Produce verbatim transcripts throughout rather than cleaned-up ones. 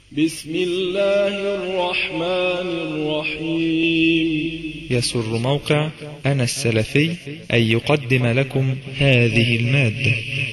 بسم الله الرحمن الرحيم. يسر موقع أنا السلفي أن يقدم لكم هذه المادة.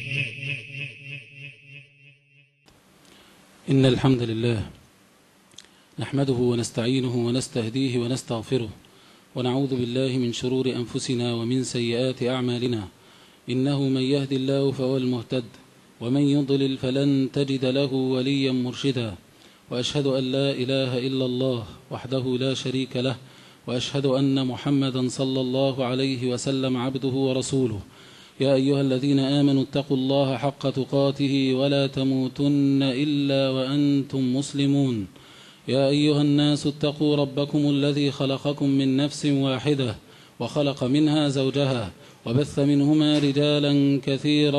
إن الحمد لله نحمده ونستعينه ونستهديه ونستغفره، ونعوذ بالله من شرور أنفسنا ومن سيئات أعمالنا. إنه من يهد الله فهو المهتد، ومن يضلل فلن تجد له وليا مرشدا. وأشهد أن لا إله إلا الله وحده لا شريك له، وأشهد أن محمدا صلى الله عليه وسلم عبده ورسوله. يا أيها الذين آمنوا اتقوا الله حق تقاته ولا تموتن إلا وأنتم مسلمون. يا أيها الناس اتقوا ربكم الذي خلقكم من نفس واحدة، وخلق منها زوجها، وبث منهما رجالا كثيرا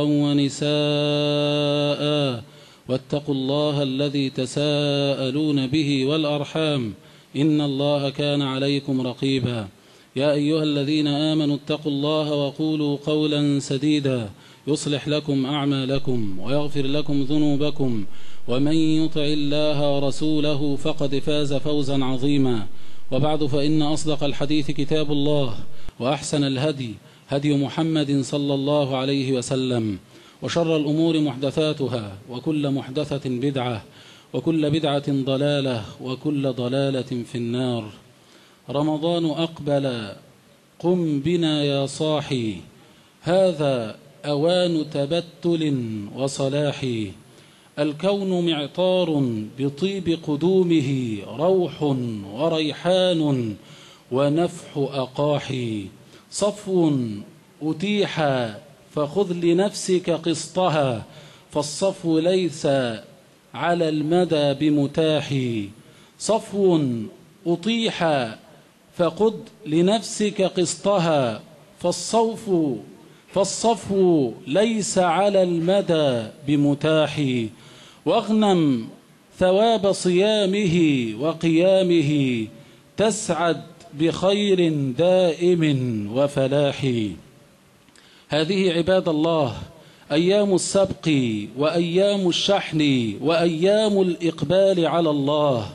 ونساء. واتقوا الله الذي تساءلون به والأرحام، إن الله كان عليكم رقيبا. يا أيها الذين آمنوا اتقوا الله وقولوا قولا سديدا يصلح لكم أعمالكم ويغفر لكم ذنوبكم، ومن يطع الله ورسوله فقد فاز فوزا عظيما. وبعد، فإن أصدق الحديث كتاب الله، وأحسن الهدي هدي محمد صلى الله عليه وسلم، وشر الأمور محدثاتها، وكل محدثة بدعة، وكل بدعة ضلالة، وكل ضلالة في النار. رمضان أقبل، قم بنا يا صاحي، هذا أوان تبتل وصلاح. الكون معطار بطيب قدومه، روح وريحان ونفح أقاحي. صفو أتيح فخذ لنفسك قسطها، فالصفو ليس على المدى بمتاح. صفو أطيح فخذ لنفسك قسطها، فالصوف فالصفو ليس على المدى بمتاح. واغنم ثواب صيامه وقيامه، تسعد بخير دائم وفلاح. هذه عباد الله أيام السبق، وأيام الشحن، وأيام الإقبال على الله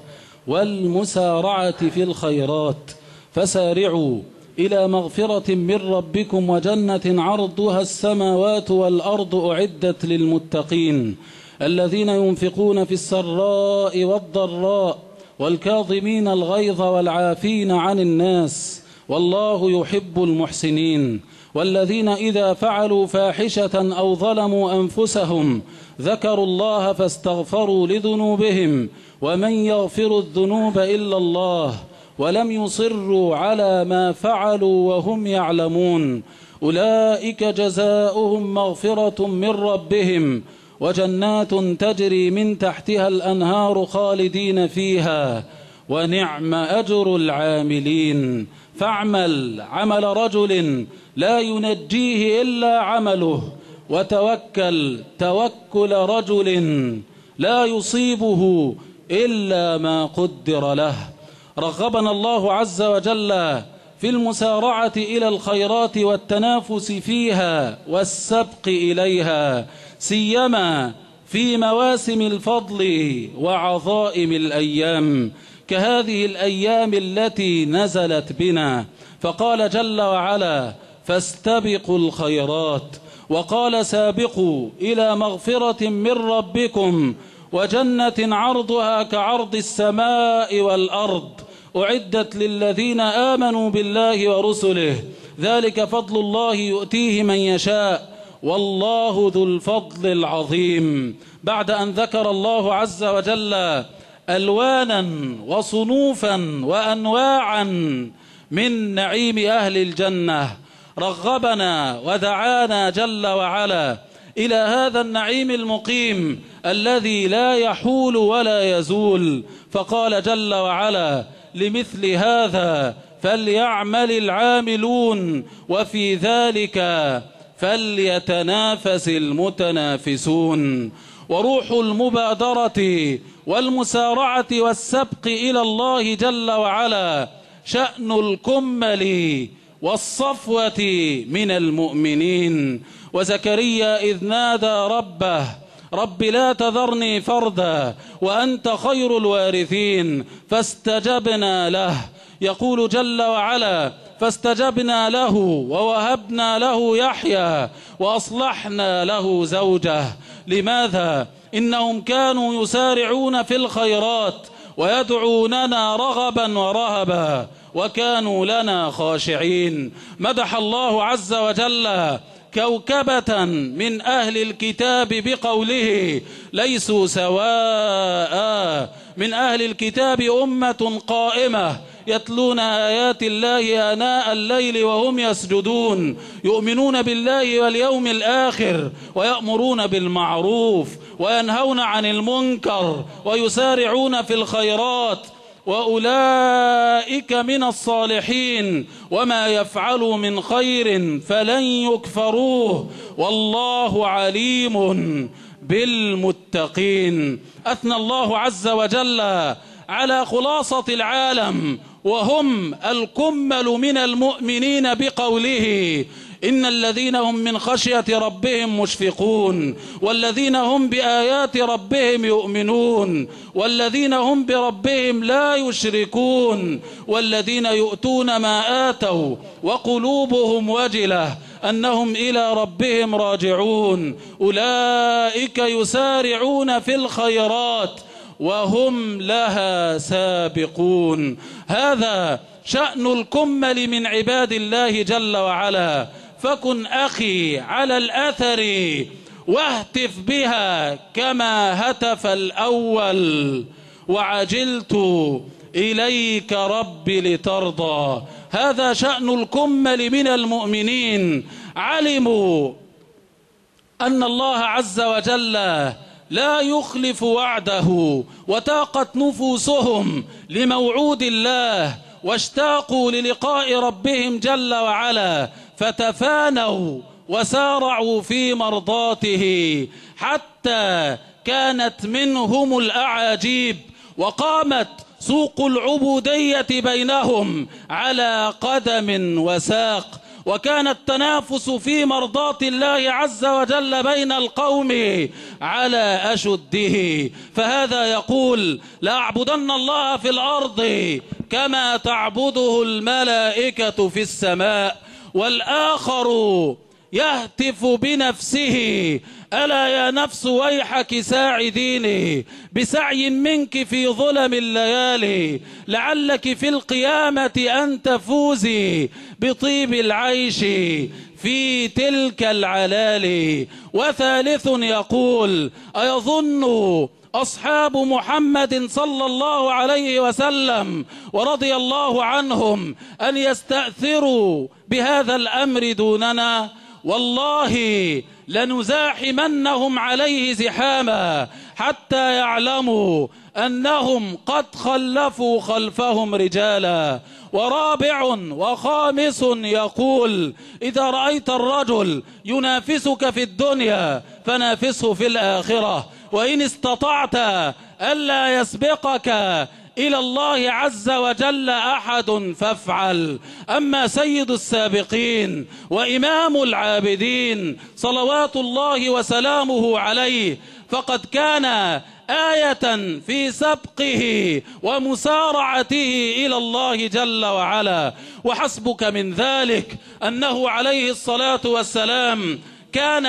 والمسارعة في الخيرات. فسارعوا إلى مغفرة من ربكم وجنة عرضها السماوات والأرض أعدت للمتقين، الذين ينفقون في السراء والضراء والكاظمين الغيظ والعافين عن الناس، والله يحب المحسنين. والذين إذا فعلوا فاحشة أو ظلموا أنفسهم ذكروا الله فاستغفروا لذنوبهم، ومن يغفر الذنوب إلا الله، ولم يصروا على ما فعلوا وهم يعلمون. أولئك جزاؤهم مغفرة من ربهم، وجنات تجري من تحتها الأنهار خالدين فيها، ونعم أجر العاملين. فاعمل عمل رجل لا ينجيه إلا عمله، وتوكل توكل رجل لا يصيبه إلا ما قدر له. رغبنا الله عز وجل في المسارعة إلى الخيرات والتنافس فيها والسبق إليها، سيما في مواسم الفضل وعظائم الأيام، كهذه الأيام التي نزلت بنا. فقال جل وعلا: فاستبقوا الخيرات. وقال: سابقوا إلى مغفرة من ربكم وجنة عرضها كعرض السماء والأرض أعدت للذين آمنوا بالله ورسله، ذلك فضل الله يؤتيه من يشاء، والله ذو الفضل العظيم. بعد أن ذكر الله عز وجل ألوانا وصنوفا وأنواعا من نعيم أهل الجنة، رغبنا ودعانا جل وعلا إلى هذا النعيم المقيم الذي لا يحول ولا يزول. فقال جل وعلا: لمثل هذا فليعمل العاملون، وفي ذلك فليتنافس المتنافسون. وروح المبادرة والمسارعة والسبق إلى الله جل وعلا شأن الكمل والصفوة من المؤمنين. وزكريا إذ نادى ربه رب لا تذرني فردا وأنت خير الوارثين، فاستجبنا له. يقول جل وعلا: فاستجبنا له ووهبنا له يحيى وأصلحنا له زوجه. لماذا؟ إنهم كانوا يسارعون في الخيرات ويدعوننا رغبا ورهبا وكانوا لنا خاشعين. مدح الله عز وجل كوكبة من أهل الكتاب بقوله: ليسوا سواء. من أهل الكتاب أمة قائمة يتلون آيات الله آناء الليل وهم يسجدون، يؤمنون بالله واليوم الآخر، ويأمرون بالمعروف وينهون عن المنكر ويسارعون في الخيرات، وأولئك من الصالحين، وما يفعلوا من خير فلن يكفروه، والله عليم بالمتقين. أثنى الله عز وجل على خلاصة العالم وهم الكمل من المؤمنين بقوله: إن الذين هم من خشية ربهم مشفقون، والذين هم بآيات ربهم يؤمنون، والذين هم بربهم لا يشركون، والذين يؤتون ما آتوا وقلوبهم وجلة أنهم إلى ربهم راجعون، أولئك يسارعون في الخيرات وهم لها سابقون. هذا شأن الكمل من عباد الله جل وعلا. فكن أخي على الأثر واهتف بها كما هتف الأول: وعجلت إليك ربي لترضى. هذا شأن الكمل من المؤمنين. علموا أن الله عز وجل لا يخلف وعده، وتاقت نفوسهم لموعود الله، واشتاقوا للقاء ربهم جل وعلا، فتفانوا وسارعوا في مرضاته، حتى كانت منهم الأعاجيب، وقامت سوق العبودية بينهم على قدم وساق، وكان التنافس في مرضاة الله عز وجل بين القوم على أشده. فهذا يقول: لأعبدن الله في الأرض كما تعبده الملائكة في السماء. والآخر يهتف بنفسه: ألا يا نفس ويحك ساعديني بسعي منك في ظلم الليالي، لعلك في القيامة أن تفوزي بطيب العيش في تلك العلالي. وثالث يقول: أيظن أصحاب محمد صلى الله عليه وسلم ورضي الله عنهم أن يستأثروا بهذا الأمر دوننا؟ والله لنزاحمنهم عليه زحاما حتى يعلموا أنهم قد خلفوا خلفهم رجالا. ورابع وخامس يقول: إذا رأيت الرجل ينافسك في الدنيا فنافسه في الآخرة، وإن استطعت ألا يسبقك إلى الله عز وجل أحد فافعل. أما سيد السابقين وإمام العابدين صلوات الله وسلامه عليه فقد كان آية في سبقه ومسارعته إلى الله جل وعلا. وحسبك من ذلك أنه عليه الصلاة والسلام كان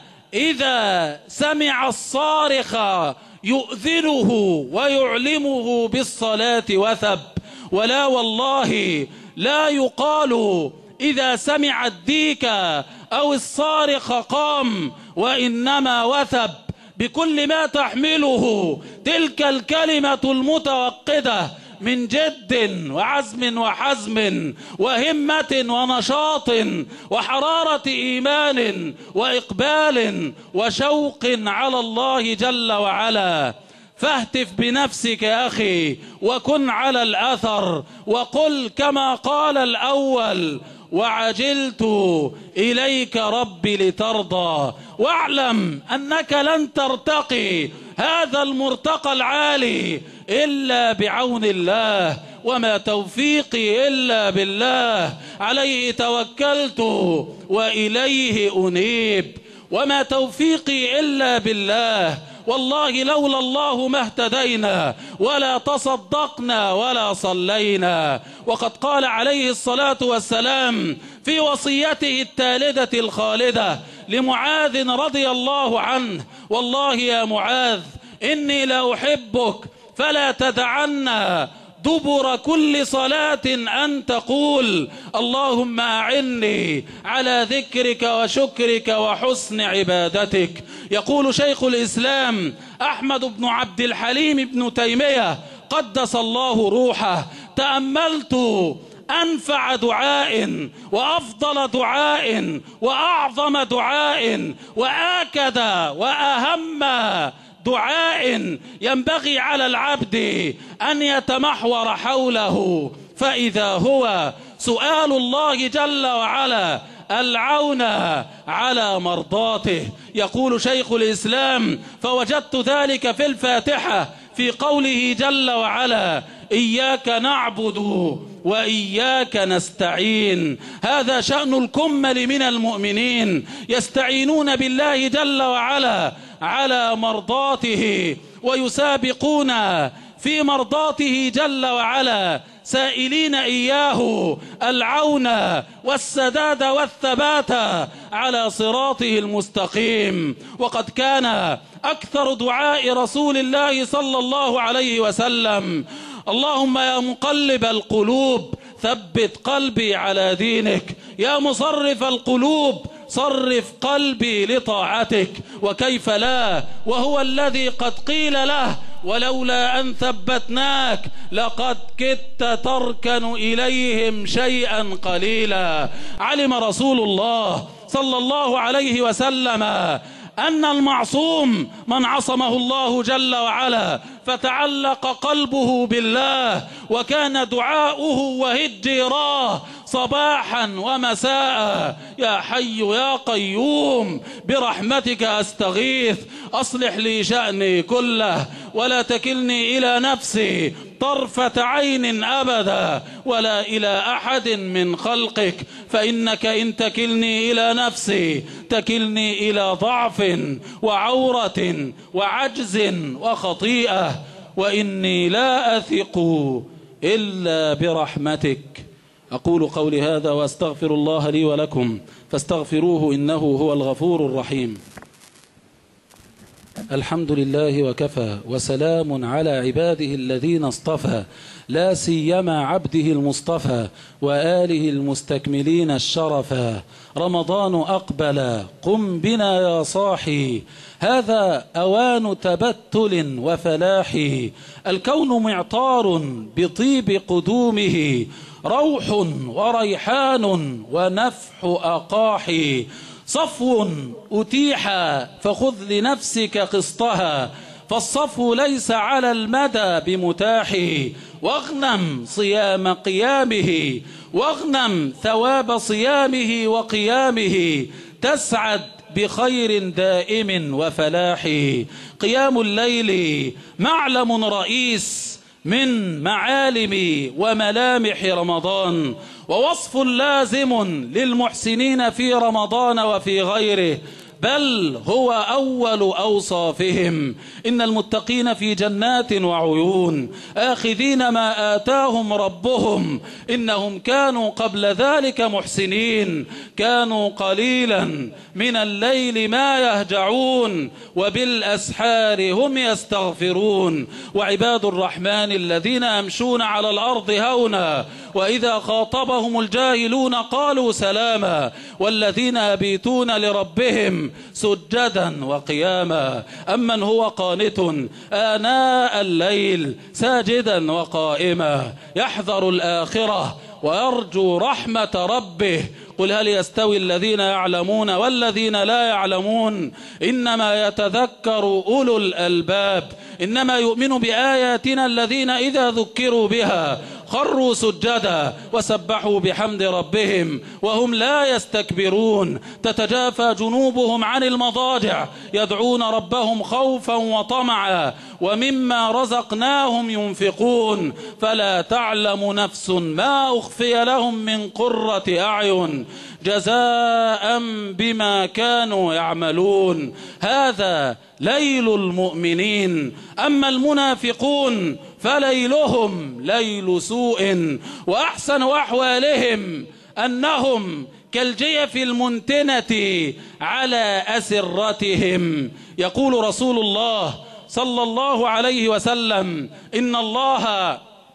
إذا سمع الصارخ يؤذنه ويعلمه بالصلاة وثب. ولا والله لا يقال إذا سمع الديك أو الصارخ قام، وإنما وثب بكل ما تحمله تلك الكلمة المتوقدة من جد وعزم وحزم وهمة ونشاط وحرارة إيمان وإقبال وشوق على الله جل وعلا. فاهتف بنفسك أخي وكن على الأثر، وقل كما قال الأول: وعجلت إليك ربي لترضى. واعلم أنك لن ترتقي هذا المرتقى العالي إلا بعون الله، وما توفيقي إلا بالله، عليه توكلت وإليه أنيب. وما توفيقي إلا بالله، والله لولا الله ما اهتدينا ولا تصدقنا ولا صلينا. وقد قال عليه الصلاة والسلام في وصيته التالدة الخالدة لمعاذ رضي الله عنه: والله يا معاذ إني لأحبك فلا تدعنا دبر كل صلاة أن تقول اللهم أعني على ذكرك وشكرك وحسن عبادتك. يقول شيخ الإسلام أحمد بن عبد الحليم بن تيمية قدس الله روحه: تأملت أنفع دعاء وأفضل دعاء وأعظم دعاء وآكد وأهم دعاء ينبغي على العبد أن يتمحور حوله، فإذا هو سؤال الله جل وعلا العون على مرضاته. يقول شيخ الإسلام: فوجدت ذلك في الفاتحة في قوله جل وعلا: إياك نعبد وإياك نستعين. هذا شأن الكمل من المؤمنين، يستعينون بالله جل وعلا على مرضاته ويسابقون في مرضاته جل وعلا، سائلين إياه العون والسداد والثبات على صراطه المستقيم. وقد كان أكثر دعاء رسول الله صلى الله عليه وسلم: اللهم يا مقلب القلوب ثبت قلبي على دينك، يا مصرف القلوب صرف قلبي لطاعتك. وكيف لا وهو الذي قد قيل له: ولولا أن ثبتناك لقد كدت تركن إليهم شيئا قليلا. علم رسول الله صلى الله عليه وسلم أن المعصوم من عصمه الله جل وعلا فتعلق قلبه بالله، وكان دعاؤه وهجراه صباحا ومساء: يا حي يا قيوم برحمتك أستغيث، أصلح لي شأني كله ولا تكلني إلى نفسي طرفة عين أبدا ولا إلى أحد من خلقك، فإنك إن تكلني إلى نفسي تكلني إلى ضعف وعورة وعجز وخطيئة، وإني لا أثق إلا برحمتك. أقول قولي هذا وأستغفر الله لي ولكم فاستغفروه إنه هو الغفور الرحيم. الحمد لله وكفى، وسلام على عباده الذين اصطفى، لا سيما عبده المصطفى وآله المستكملين الشرفا. رمضان أقبل، قم بنا يا صاحي، هذا أوان تبتل وفلاح. الكون معطار بطيب قدومه، روح وريحان ونفح أقاحي. صفو أتيح فخذ لنفسك قسطها، فالصفو ليس على المدى بمتاح. واغنم صيام قيامه، واغنم ثواب صيامه وقيامه، تسعد بخير دائم وفلاح. قيام الليل معلم رئيس من معالم وملامح رمضان، ووصف لازم للمحسنين في رمضان وفي غيره، بل هو أول أوصافهم. إن المتقين في جنات وعيون آخذين ما آتاهم ربهم، إنهم كانوا قبل ذلك محسنين، كانوا قليلا من الليل ما يهجعون وبالأسحار هم يستغفرون. وعباد الرحمن الذين يمشون على الأرض هونا وإذا خاطبهم الجاهلون قالوا سلاما، والذين يبيتون لربهم سجدا وقياما. أمن هو قانت آناء الليل ساجدا وقائما، يحذر الآخرة ويرجو رحمة ربه. قل هل يستوي الذين يعلمون والذين لا يعلمون، إنما يتذكر أولو الألباب. إنما يؤمن بآياتنا الذين إذا ذكروا بها خروا سجدا وسبحوا بحمد ربهم وهم لا يستكبرون. تتجافى جنوبهم عن المضاجع يدعون ربهم خوفا وطمعا ومما رزقناهم ينفقون فلا تعلم نفس ما أخفي لهم من قرة أعين جزاء بما كانوا يعملون. هذا ليل المؤمنين، أما المنافقون فليلهم ليل سوء، وأحسن أحوالهم أنهم كالجيف المنتنة على أسرتهم. يقول رسول الله صلى الله عليه وسلم: إن الله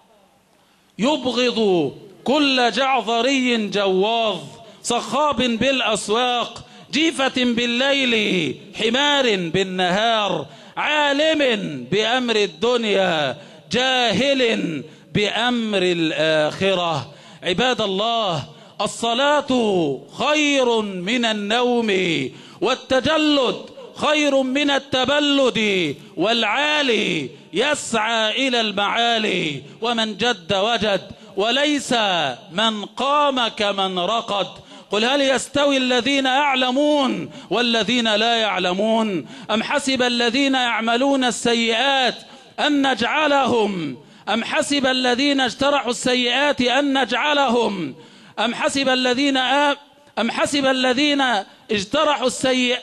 يبغض كل جعظري جواظ صخاب بالأسواق جيفة بالليل حمار بالنهار عالم بأمر الدنيا جاهل بأمر الآخرة. عباد الله، الصلاة خير من النوم، والتجلد خير من التبلد، والعالي يسعى إلى المعالي، ومن جد وجد، وليس من قام كمن رقد. قل هل يستوي الذين يعلمون والذين لا يعلمون أم حسب الذين يعملون السيئات أن نجعلهم أم حسب الذين اجترحوا السيئات أن نجعلهم أم حسب الذين أم حسب الذين اجترحوا السيئات.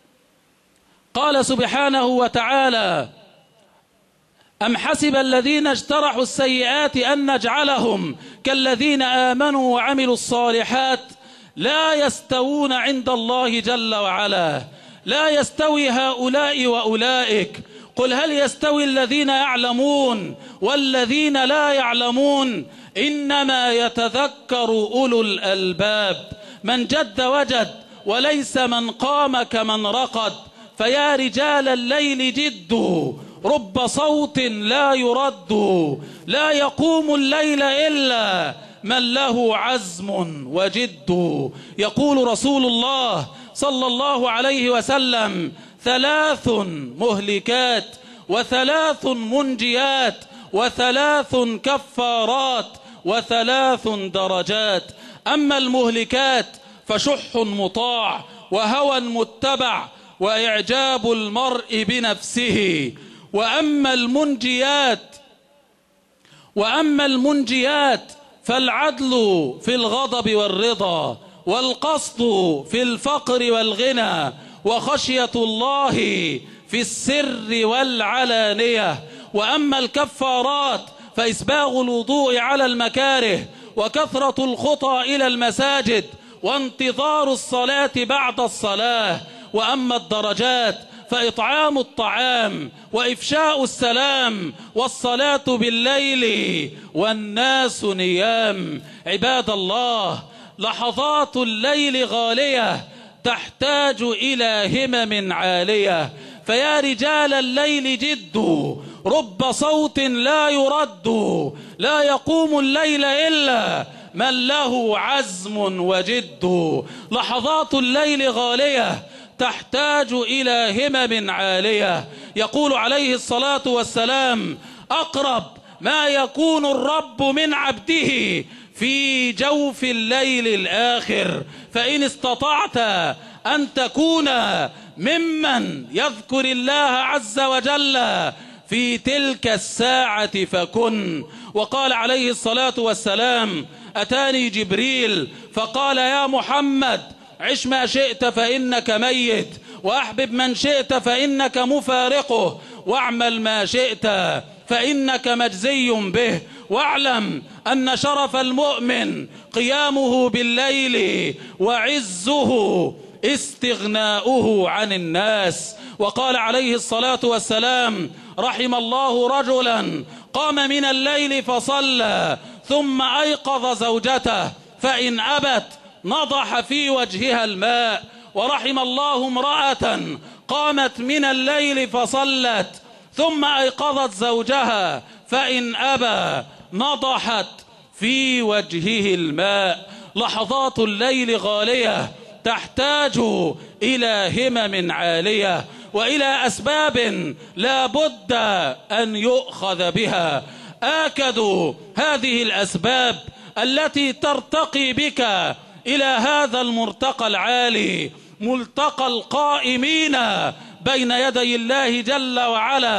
قال سبحانه وتعالى: أم حسب الذين اجترحوا السيئات أن نجعلهم كالذين آمنوا وعملوا الصالحات لا يستوون عند الله جل وعلا. لا يستوي هؤلاء وأولئك. قل هل يستوي الذين يعلمون والذين لا يعلمون إنما يتذكر أولو الألباب. من جد وجد، وليس من قام كمن رقد. فيا رجال الليل جدوا رب صوت لا يرد، لا يقوم الليل إلا من له عزم وجد. يقول رسول الله صلى الله عليه وسلم: ثلاث مهلكات وثلاث منجيات وثلاث كفارات وثلاث درجات. أما المهلكات فشح مطاع وهوى متبع وإعجاب المرء بنفسه. وأما المنجيات وأما المنجيات فالعدل في الغضب والرضا، والقسط في الفقر والغنى، وخشية الله في السر والعلانية. وأما الكفارات فإسباغ الوضوء على المكاره، وكثرة الخطى إلى المساجد، وانتظار الصلاة بعد الصلاة. وأما الدرجات فإطعام الطعام، وإفشاء السلام، والصلاة بالليل والناس نيام. عباد الله، لحظات الليل غالية تحتاج إلى همم عالية. فيا رجال الليل جدوا رب صوت لا يرد، لا يقوم الليل إلا من له عزم وجد. لحظات الليل غالية تحتاج إلى همم عالية. يقول عليه الصلاة والسلام: أقرب ما يكون الرب من عبده في جوف الليل الآخر. فإن استطعت أن تكون ممن يذكر الله عز وجل في تلك الساعة فكن. وقال عليه الصلاة والسلام: أتاني جبريل فقال: يا محمد، عش ما شئت فإنك ميت، وأحبب من شئت فإنك مفارقه، واعمل ما شئت فإنك مجزي به، واعلم أن شرف المؤمن قيامه بالليل، وعزه استغناؤه عن الناس. وقال عليه الصلاة والسلام: رحم الله رجلا قام من الليل فصلى ثم أيقظ زوجته فإن أبت نضح في وجهها الماء. ورحم الله امرأة قامت من الليل فصلت ثم أيقظت زوجها فإن أبى نضحت في وجهه الماء. لحظات الليل غالية تحتاج إلى همم عالية، وإلى أسباب لا بد أن يؤخذ بها. آكد هذه الأسباب التي ترتقي بك إلى هذا المرتقى العالي، ملتقى القائمين بين يدي الله جل وعلا،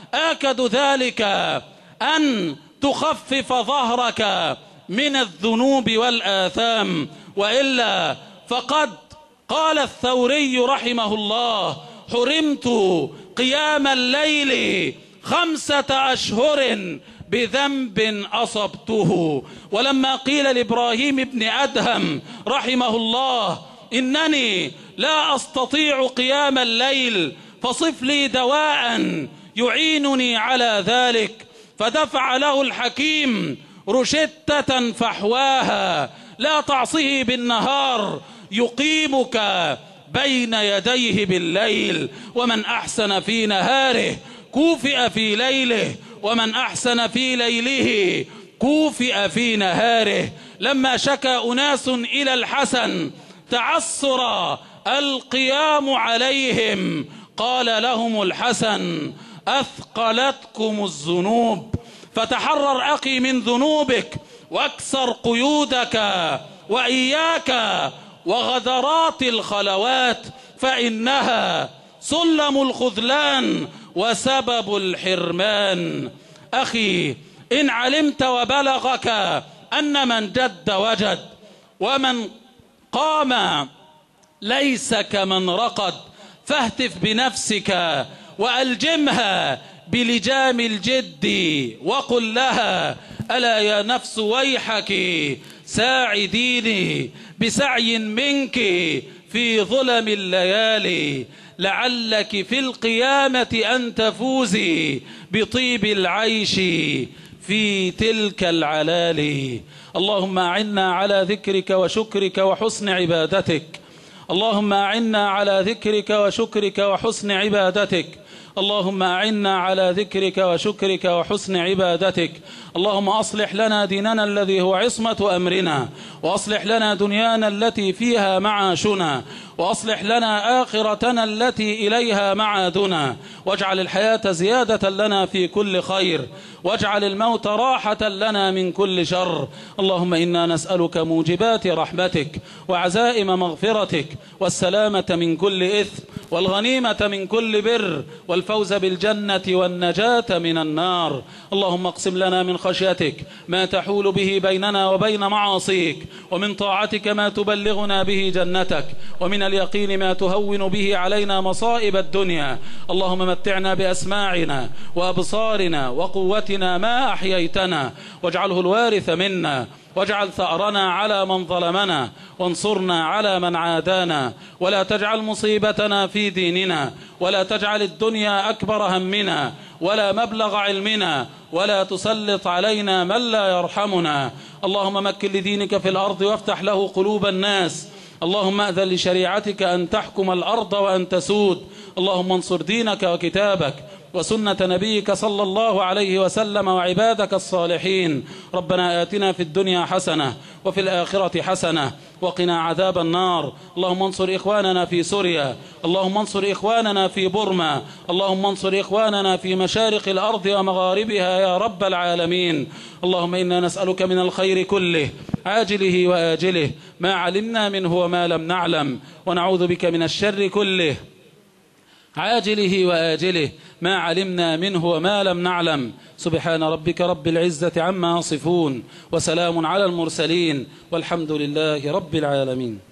آكد ذلك أن تخفف ظهرك من الذنوب والآثام، وإلا فقد قال الثوري رحمه الله: حرمت قيام الليل خمسة أشهر بذنب أصبته. ولما قيل لإبراهيم بن أدهم رحمه الله: إنني لا أستطيع قيام الليل فصف لي دواء يعينني على ذلك، فدفع له الحكيم رشدة فحواها لا تعصه بالنهار يقيمك بين يديه بالليل، ومن أحسن في نهاره كوفئ في ليله، ومن أحسن في ليله كوفئ في نهاره. لما شكى أناس إلى الحسن تعسر القيام عليهم قال لهم الحسن: أثقلتكم الذنوب، فتحرر أخي من ذنوبك واكسر قيودك، وإياك وغدرات الخلوات، فإنها سلم الخذلان وسبب الحرمان. أخي، إن علمت وبلغك أن من جد وجد، ومن قام ليس كمن رقد، فاهتف بنفسك وألجمها بلجام الجد وقل لها: ألا يا نفس ويحك ساعديني بسعي منك في ظلم الليالي، لعلك في القيامة أن تفوزي بطيب العيش في تلك العلالي. اللهم أعنا على ذكرك وشكرك وحسن عبادتك، اللهم أعنا على ذكرك وشكرك وحسن عبادتك، اللهم أعنا على ذكرك وشكرك وحسن عبادتك. اللهم أصلح لنا ديننا الذي هو عصمة أمرنا، وأصلح لنا دنيانا التي فيها معاشنا، وأصلح لنا آخرتنا التي إليها معادنا، واجعل الحياة زيادة لنا في كل خير، واجعل الموت راحة لنا من كل شر. اللهم إنا نسألك موجبات رحمتك وعزائم مغفرتك والسلامة من كل إثم والغنيمة من كل بر والفوز بالجنة والنجاة من النار. اللهم اقسم لنا من خشيتك ما تحول به بيننا وبين معاصيك، ومن طاعتك ما تبلغنا به جنتك، ومن اليقين ما تهون به علينا مصائب الدنيا. اللهم متعنا بأسماعنا وأبصارنا وقوتنا ما أحييتنا، واجعله الوارث منا، واجعل ثأرنا على من ظلمنا، وانصرنا على من عادانا، ولا تجعل مصيبتنا في ديننا، ولا تجعل الدنيا أكبر همنا ولا مبلغ علمنا، ولا تسلط علينا من لا يرحمنا. اللهم مكن لدينك في الأرض وافتح له قلوب الناس. اللهم أذن لشريعتك أن تحكم الأرض وأن تسود. اللهم انصر دينك وكتابك وسنة نبيك صلى الله عليه وسلم وعبادك الصالحين. ربنا آتنا في الدنيا حسنة وفي الآخرة حسنة وقنا عذاب النار. اللهم انصر إخواننا في سوريا، اللهم انصر إخواننا في بورما، اللهم انصر إخواننا في مشارق الأرض ومغاربها يا رب العالمين. اللهم إنا نسألك من الخير كله عاجله وآجله ما علمنا منه وما لم نعلم، ونعوذ بك من الشر كله عاجله وآجله ما علمنا منه وما لم نعلم. سبحان ربك رب العزة عما يصفون، وسلام على المرسلين، والحمد لله رب العالمين.